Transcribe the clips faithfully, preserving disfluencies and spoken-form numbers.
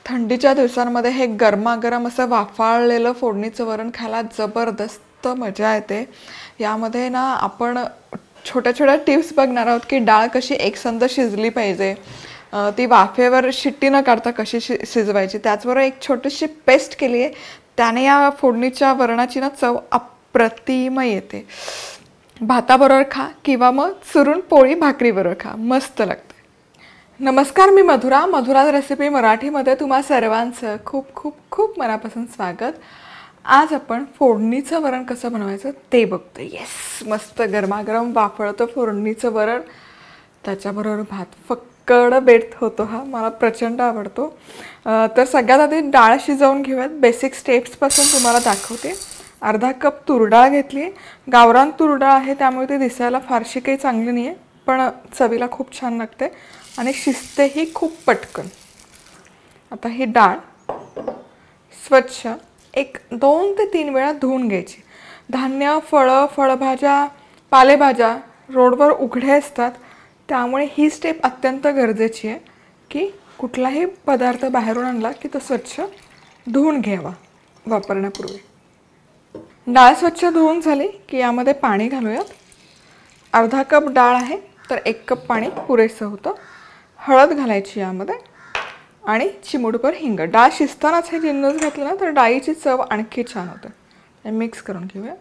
थंडीच्या दिवसांमध्ये हे गरमागरम असं वाफाळलेलं फोडणीचं वरण खायला जबरदस्त मजा येते। यामध्ये ना आपण छोट्या छोट्या टिप्स बघणार आहोत की डाळ कशी एकसंध शिजली पाहिजे, ती वाफेवर शिट्टी न काढता कशी शि शिजवायची। त्याचबरोबर एक छोटीशी पेस्ट केली आहे, त्याने या फोडणीच्या वरणाची ना चव अप्रतिम येते। भाताबरोबर खा किंवा मग चुरून पोळी भाकरीबरोबर खा, मस्त लागते। नमस्कार, मी मधुरा। मधुरा रेसिपी मराठीमध्ये तुम्हा सर्वांचं खूप खूप खूप मनापासून स्वागत। आज आपण फोडणीचं वरण कसं बनवायचं ते बघतोय। येस, मस्त गरमागरम वाफळतं फोडणीचं वरण, त्याच्याबरोबर भात फक्कड बेत होतो हा, मला प्रचंड आवडतो। तर सगळ्यात आधी डाळ शिजवून घेऊयात। बेसिक स्टेप्सपासून तुम्हाला दाखवते। अर्धा कप तूर डाळ घेतली, गावरान तूर डाळ आहे, त्यामुळे ती दिसायला फारशी काही चांगली नाही आहे, पण चवीला खूप छान लागते आणि शिजतेही खूप पटकन। आता ही डाळ स्वच्छ एक दोन ते तीन वेळा धुवून घ्यायची। धान्य, फळं, फळभाज्या, पालेभाज्या रोडवर उघडे असतात, त्यामुळे ही स्टेप अत्यंत गरजेची आहे की कुठलाही पदार्थ बाहेरून आणला की तो स्वच्छ धुवून घ्यावा वापरण्यापूर्वी। डाळ स्वच्छ धुवून झाली की यामध्ये पाणी घालूयात। अर्धा कप डाळ आहे तर एक कप पाणी पुरेसं होतं। हळद घालायची यामध्ये आणि चिमूटभर हिंग। डाळ शिजतानाच हे जिन्नस घातलं ना तर डाळीची चव आणखी छान होते। हे मिक्स करून घेऊया।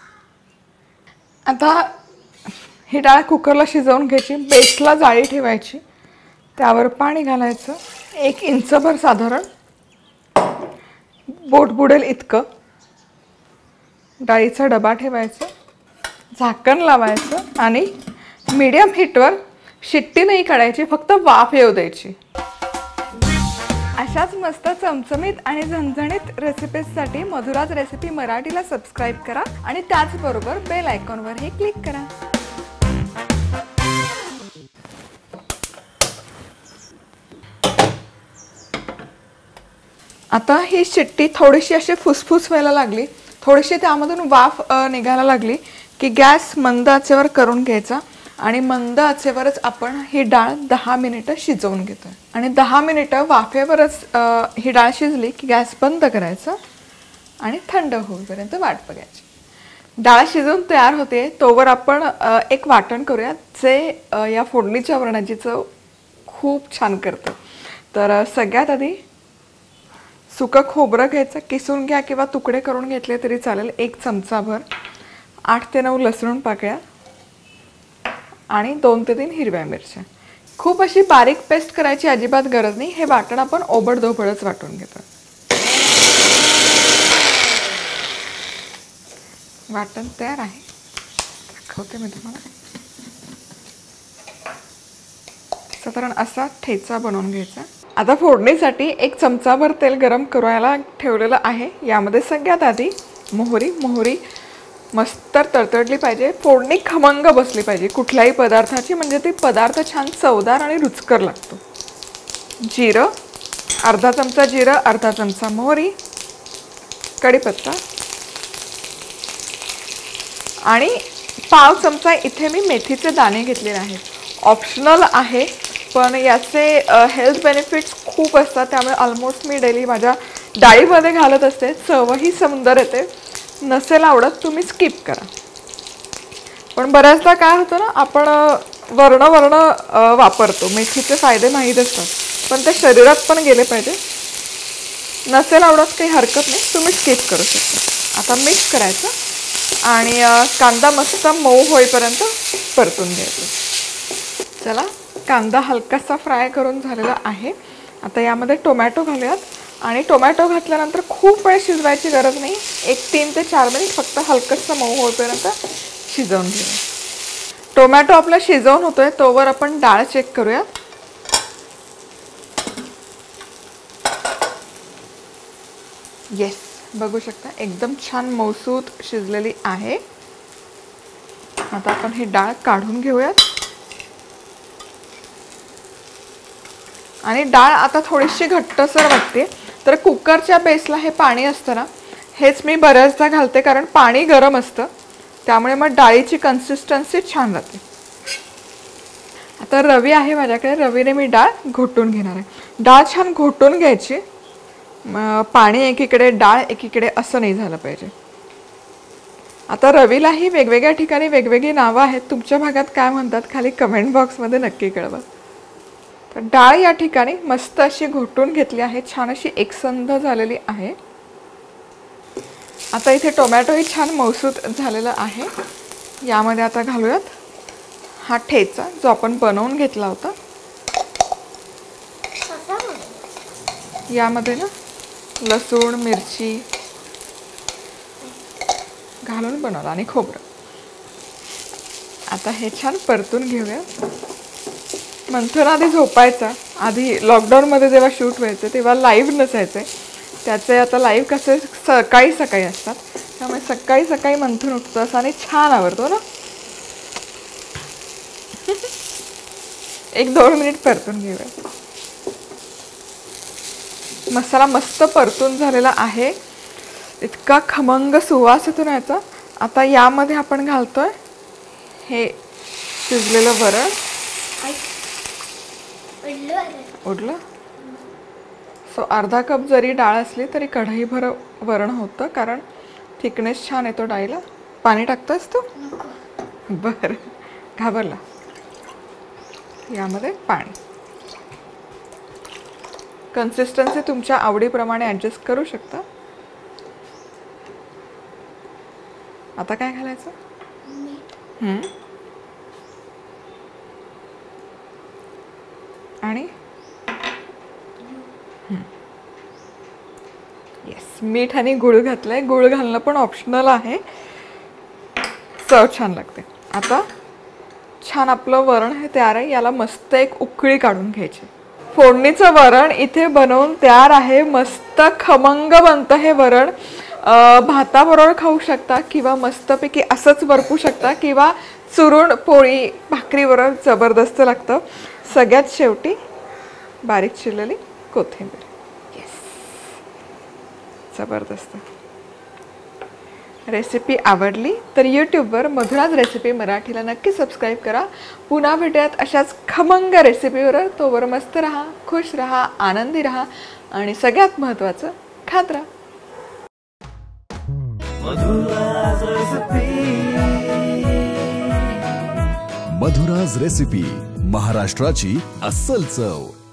आता ही डाळ कुकरला शिजवून घ्यायची। बेसला जाळी ठेवायची, त्यावर पाणी घालायचं, एक इंचभर साधारण, बोट बुडेल इतकं। डाळीचा डबा ठेवायचा, झाकण लावायचं आणि मीडियम हीटवर शिट्टी नाही काढायची, फक्त वाफ येऊ द्यायची। अशाच मस्त चमचमीत आणि झणझणीत रेसिपीजसाठी मधुराज रेसिपी मराठीला सबस्क्राईब करा आणि त्याचबरोबर बेल आयकॉनवरही क्लिक करा। आता ही शिट्टी थोडीशी अशी फुसफुस व्हायला लागली, थोडीशी त्यामधून वाफ निघायला लागली की गॅस मंद आचेवर करून घ्यायचा आणि मंद आचेवरच आपण ही डाळ दहा मिनिटं शिजवून घेतो। आणि दहा मिनिटं वाफेवरच ही डाळ शिजली की गॅस बंद करायचा आणि थंड होईपर्यंत वाट बघायची। डाळ शिजून तयार होते तोवर आपण एक वाटण करूया, जे या फोडणीच्या वरणाची चव खूप छान करतं। तर सगळ्यात आधी सुकं खोबरं घ्यायचं, किसून घ्या किंवा तुकडे करून घेतले तरी चालेल। एक चमचाभर, आठ ते नऊ लसूण पाकळ्या आणि दोन ते तीन हिरव्या मिरच्या। खूप अशी बारीक पेस्ट करायची अजिबात गरज नाही, हे वाटण आपण ओबडधोबडच वाटून घेतो। वाटण तयार आहे, दाखवते मी तुम्हाला। साधारण असा ठेचा बनवून घ्यायचा। आता फोडणीसाठी एक चमचाभर तेल गरम करायला ठेवलेलं आहे। यामध्ये सगळ्यात आधी मोहरी मोहरी मस्त तडतडली पाहिजे, फोडणी खमंग बसली पाहिजे कुठल्याही पदार्थाची, म्हणजे ती पदार्थ छान चवदार आणि रुचकर लागतो। जिरं, अर्धा चमचा जिरं, अर्धा चमचा मोहरी, कढीपत्ता आणि पाव चमचा इथे मी मेथीचे दाणे घेतलेले आहेत। ऑप्शनल आहे, पण याचे हेल्थ बेनिफिट्स खूप असतात, त्यामुळे ऑलमोस्ट मी डेली माझ्या डाळीमध्ये घालत असते। चवही सुंदर येते। नसेल आवडत तुम्ही स्किप करा। पण बऱ्याचदा काय होतं ना, आपण वर्ण वर्ण वापरतो, मेथीचे फायदे माहीत असतात, पण ते शरीरात पण गेले पाहिजे। नसेल आवडत काही हरकत नाही, तुम्ही स्किप करू शकता। आता मिक्स करायचं आणि कांदा मस्त मऊ होईपर्यंत परतून घ्यायचं। चला, कांदा हलकासा फ्राय करून झालेला आहे। आता यामध्ये टोमॅटो घालूयात आणि टोमॅटो घातल्यानंतर खूप वेळ शिजवायची गरज नाही, एक तीन ते चार मिनिट फक्त हलकंसं मऊ होईपर्यंत शिजवून घेऊया। टोमॅटो आपला शिजवून होतोय तोवर आपण डाळ चेक करूया। येस, बघू शकता एकदम छान मऊसूत शिजलेली आहे। आता आपण ही डाळ काढून घेऊयात आणि डाळ आता थोडीशी घट्टसर वाटते, तर कुकरच्या बेसला हे पाणी असतं ना, हेच मी बऱ्याचदा घालते, कारण पाणी गरम असतं, त्यामुळे मग डाळीची कन्सिस्टन्सी छान राहते। आता रवी आहे माझ्याकडे, रवीने मी डाळ घोटून घेणार आहे। डाळ छान घोटून घ्यायची, पाणी एकीकडे डाळ एकीकडे असं नाही झालं पाहिजे. आता रवीलाही वेगवेगळ्या ठिकाणी वेगवेगळी नावं आहेत. तुमच्या भागात काय म्हणतात खाली कमेंट बॉक्समध्ये नक्की कळवा. तर डाळ या ठिकाणी मस्त अशी घोटून घेतली आहे, छान अशी एकसंध झालेली आहे. आता इथे टोमॅटोही छान मौसूत झालेला आहे. यामध्ये आता घालूयात हा ठेचा जो आपण बनवून घेतला होता. यामध्ये ना लसूण मिरची घालून बनवला आणि खोबरं. आता हे छान परतून घेऊया. मंथन आधी झोपायचा. आधी लॉकडाऊनमध्ये जेव्हा शूट व्हायचं तेव्हा लाईव्ह नसायचे. त्याचे आता लाईव्ह कसे सकाळी सकाळी असतात, त्यामुळे सकाळी सकाळी मंथन उठतं असं आणि छान आवडतो ना. एक दोन मिनिट परतून घेऊया. मसाला मस्त परतून झालेला आहे. इतका खमंग सुवास येतो याचा. आता यामध्ये आपण घालतोय हे शिजलेलं वरण. उडलं. सो अर्धा कप जरी डाळ असली तरी कढईभर वरण होतं, कारण थिकनेस छान येतो डाळीला. पाणी टाकतोस तू? बरं, घाबरला. यामध्ये पाणी. कन्सिस्टन्सी तुमच्या आवडीप्रमाणे ॲडजस्ट करू शकता. आता काय घालायचं? हम्म. आणि येस, मीठ आणि गुळ घातलंय. गुळ घालणं पण ऑप्शनल आहे, चव छान लागते. आता छान आपलं वरण हे तयार आहे. याला मस्त एक उकळी काढून घ्यायची. फोडणीचं वरण इथे बनवून तयार आहे. मस्त खमंग बनतं हे वरण. भाताबरोबर खाऊ शकता किंवा मस्तपैकी असंच वरपू शकता किंवा चुरून पोळी भाकरीबरोबर जबरदस्त लागतं. सगळ्यात शेवटी बारीक चिरलेली कोथिंबीर. येस, जबरदस्त. रेसिपी आवडली तर यूट्यूबवर मधुराज रेसिपी मराठीला नक्की सबस्क्राईब करा. पुन्हा भेटूयात अशाच खमंग रेसिपीवर. तोवर मस्त राहा, खुश राहा, आनंदी राहा आणि सगळ्यात महत्त्वाचं खात राहा. मधुराज रेसिपी, महाराष्ट्राची अस्सल चव.